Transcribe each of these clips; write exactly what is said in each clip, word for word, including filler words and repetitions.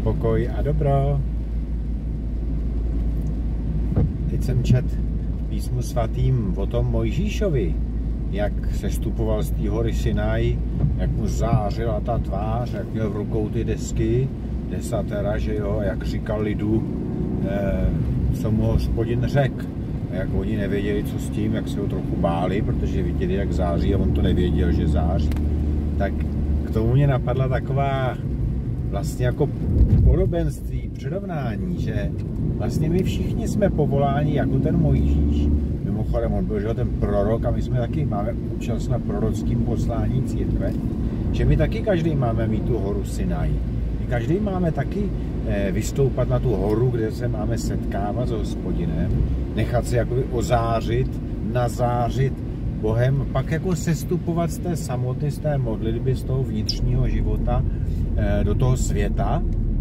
pokoj a dobro. Teď jsem čet v písmu svatým o tom Mojžíšovi, jak sestupoval z té hory Sinaj, jak mu zářila ta tvář, jak měl v rukou ty desky, desatera, že jo, jak říkal lidu, eh, co mu Hospodin řekl. A jak oni nevěděli, co s tím, jak se ho trochu báli, protože viděli, jak září a on to nevěděl, že září. Tak k tomu mě napadla taková vlastně jako podobenství, přirovnání, že vlastně my všichni jsme povoláni jako ten Mojžíš. Mimochodem, on byl že ten prorok a my jsme taky máme účast na prorockým poslání církve, že my taky každý máme mít tu horu Sinaj. My každý máme taky vystoupat na tu horu, kde se máme setkávat s Hospodinem, nechat se jakoby ozářit, nazářit Bohem, pak jako sestupovat z té samoty, z té modlitby, z toho vnitřního života do toho světa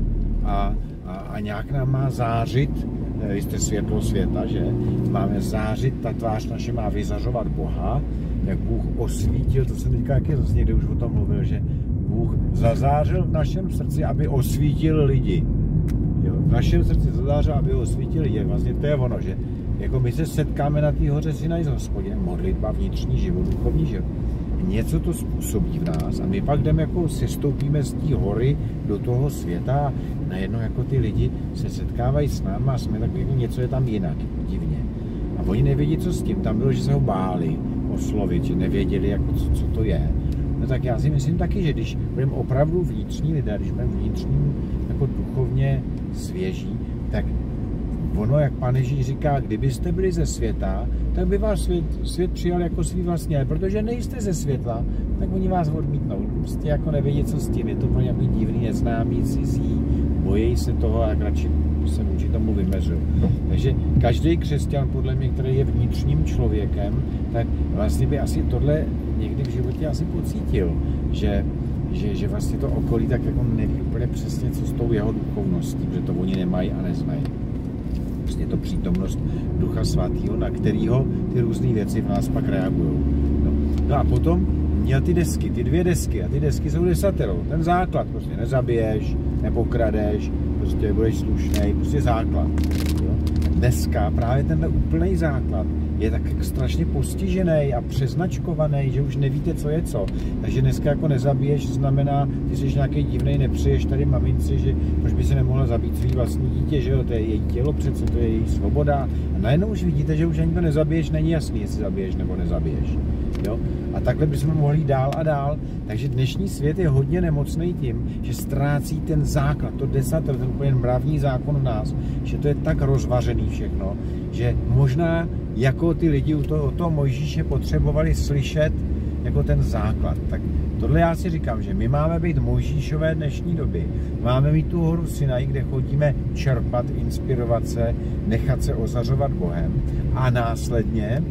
a, a, a nějak nám má zářit, vy jste světlo světa, že? Máme zářit, ta tvář naše má vyzařovat Boha, jak Bůh osvítil, to jsem teďka jak je zase někde už o tom mluvil, že Bůh zazářil v našem srdci, aby osvítil lidi. Jo? V našem srdci zazářil, aby osvítil lidi. Vlastně to je ono, že jako my se setkáme na té hoře Sinaj s Hospodinem, modlitba, vnitřní život, duchovní život. Něco to způsobí v nás a my pak jdeme jako sestoupíme z té hory do toho světa a najednou jako ty lidi se setkávají s námi a jsme takový, něco je tam jinak, divně. A oni nevědí, co s tím. Tam bylo, že se ho báli oslovit, že nevěděli, jak, co, co to je. No tak já si myslím taky, že když budeme opravdu vnitřní lidé, když budeme vnitřní jako duchovně svěží, tak ono, jak Pán Ježíš říká, kdybyste byli ze světa, tak by vás svět, svět přijal jako svý vlastní, ale protože nejste ze světla, tak oni vás odmítnou. Prostě jako nevědí, co s tím, je to pro nějaký divný, neznámý, cizí, bojí se toho a jak radši se vůči tomu vymeřil. Takže každý křesťan, podle mě, který je vnitřním člověkem, tak vlastně by asi tohle někdy v životě asi pocítil, že Že, že vlastně to okolí tak jako neví úplně přesně, co s tou jeho duchovností, protože to oni nemají a neznají. Vlastně to přítomnost Ducha Svatého, na kterého ty různé věci v nás pak reagují. No. no a potom měl ty desky, ty dvě desky a ty desky jsou desaterou. Ten základ, prostě nezabiješ, nepokradeš, prostě budeš slušnej, prostě základ. Jo. Dneska právě tenhle úplný základ je tak strašně postižený a přeznačkovaný, že už nevíte, co je co. Takže dneska jako nezabiješ, znamená, ty jsi nějaký divnej, nepřiješ tady maminci, že proč by se nemohla zabít svý vlastní dítě, že jo, to je její tělo přece, to je její svoboda. A najednou už vidíte, že už ani to nezabiješ, není jasný, jestli zabiješ nebo nezabiješ. Jo? A takhle bychom mohli jít dál a dál. Takže dnešní svět je hodně nemocný tím, že ztrácí ten základ, to desatero, ten úplně mravní zákon v nás, že to je tak rozvařený všechno, že možná jako ty lidi u toho, toho Mojžíše potřebovali slyšet jako ten základ. Tak tohle já si říkám, že my máme být Mojžíšové dnešní doby. Máme mít tu horu Sinaj, kde chodíme čerpat, inspirovat se, nechat se ozařovat Bohem a následně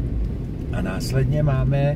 a následně máme e,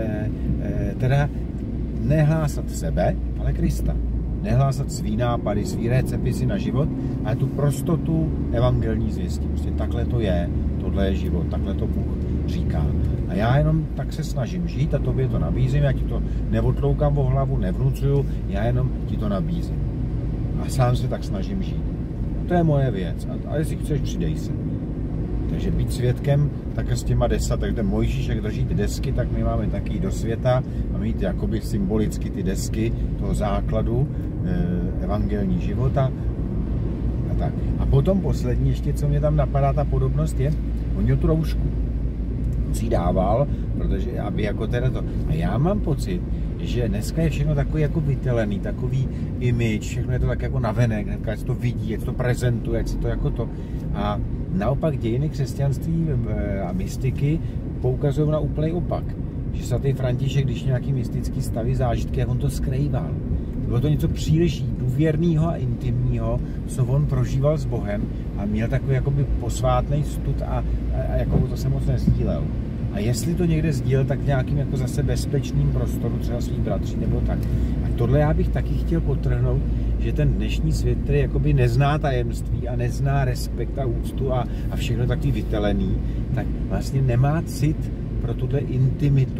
e, teda nehlásat sebe, ale Krista. Nehlásat svý nápady, svý recepty na život, ale tu prostotu evangelní zvěstí. Prostě takhle to je, tohle je život, takhle to Bůh říká. A já jenom tak se snažím žít a tobě to nabízím, já ti to neotloukám o hlavu, nevnucuju, já jenom ti to nabízím. A sám se tak snažím žít. To je moje věc. A, a jestli chceš, přidej se. Takže být svědkem tak s těma desat, tak ten Mojžíš, jak drží ty desky, tak my máme taky do světa a mít jakoby symbolicky ty desky toho základu e, evangelní života a tak. A potom poslední ještě, co mě tam napadá, ta podobnost je, on měl tu roušku. On si ji dával, protože aby jako teda to. A já mám pocit, že dneska je všechno takový jako vytelený, takový image, všechno je to tak jako navenek, hnedka se to vidí, jak se to prezentuje, jak se to jako to. A naopak dějiny křesťanství a mystiky poukazují na úplný opak. Že svatý František, když nějaký mystický stavy, zážitky, jak on to skrýval. Bylo to něco příliš důvěrného a intimního, co on prožíval s Bohem a měl takový jakoby posvátný stud a, a, a jako to se moc nezdílel. A jestli to někde sdílel, tak v nějakým jako zase bezpečným prostoru, třeba svých bratří nebo tak. A tohle já bych taky chtěl podtrhnout, že ten dnešní svět, který jakoby nezná tajemství a nezná respekt a úctu a, a všechno takový vytelený, tak vlastně nemá cit pro tuhle intimitu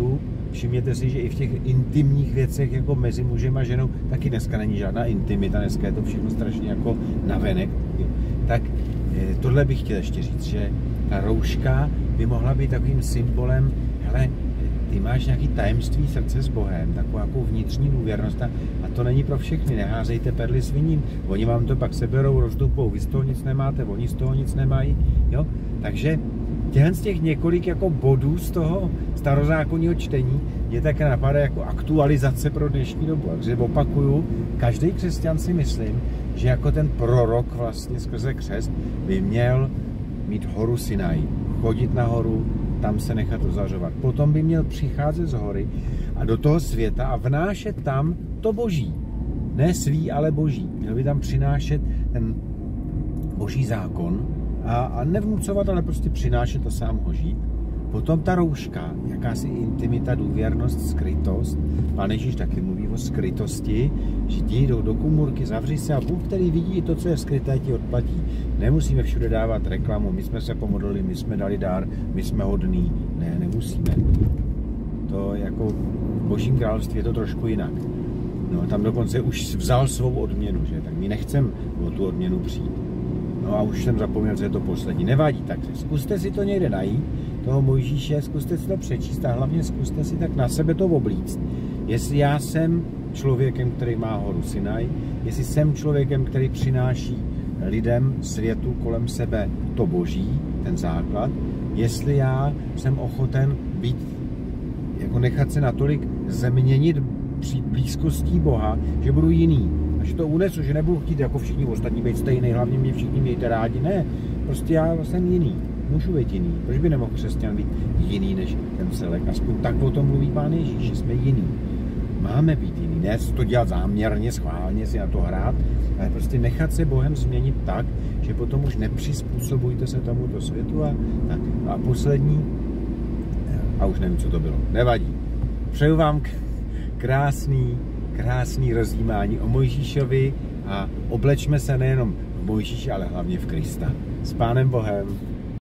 všimněte si, že i v těch intimních věcech jako mezi mužem a ženou taky dneska není žádná intimita, dneska je to všechno strašně jako navenek. Jo. Tak tohle bych chtěl ještě říct, že ta rouška by mohla být takovým symbolem, hele, ty máš nějaký tajemství srdce s Bohem, takovou jako vnitřní důvěrnost a to není pro všechny, neházejte perly sviním, oni vám to pak seberou, rozdupou, vy z toho nic nemáte, oni z toho nic nemají, jo, takže těhle z těch několik jako bodů z toho starozákonního čtení je také napadá jako aktualizace pro dnešní dobu, takže opakuju, každý křesťan si myslím, že jako ten prorok vlastně skrze křest by měl mít horu Sinaj, chodit na horu, tam se nechat ozařovat. Potom by měl přicházet z hory a do toho světa a vnášet tam to boží. Ne svý, ale boží. Měl by tam přinášet ten boží zákon a, a nevnucovat, ale prostě přinášet a sám ho žít. Potom ta rouška, jakási intimita, důvěrnost, skrytost. Pán Ježíš taky mluví o skrytosti, že ti jdou do komůrky, zavři se a Bůh, který vidí to, co je skryté, ti odplatí. Nemusíme všude dávat reklamu, my jsme se pomodlili, my jsme dali dár, my jsme hodní. Ne, nemusíme. To jako v Božím království je to trošku jinak. No, tam dokonce už vzal svou odměnu, že? Tak my nechceme o tu odměnu přijít. No a už jsem zapomněl, co je to poslední. Nevadí, tak zkuste si to někde najít, toho Mojžíše, zkuste si to přečíst a hlavně zkuste si tak na sebe to oblíct. Jestli já jsem člověkem, který má horu Sinaj, jestli jsem člověkem, který přináší lidem, světu kolem sebe to boží, ten základ, jestli já jsem ochoten být, jako nechat se natolik změnit při blízkostí Boha, že budu jiný. A že to unesu, že nebudu chtít jako všichni ostatní být stejný, hlavně mě všichni mějte rádi. Ne, prostě já jsem jiný. Můžu být jiný. Proč by nemohl křesťan být jiný než ten celek? Aspoň tak o tom mluví Pán Ježíš, že jsme jiný. Máme být jiný. Ne to dělat záměrně, schválně si na to hrát, ale prostě nechat se Bohem změnit tak, že potom už nepřizpůsobujte se tomuto světu. A, tak. A poslední, a už nevím, co to bylo. Nevadí. Přeju vám krásný, krásný rozjímání o Mojžíšovi a oblečme se nejenom v Mojžíši, ale hlavně v Krista. S Pánem Bohem.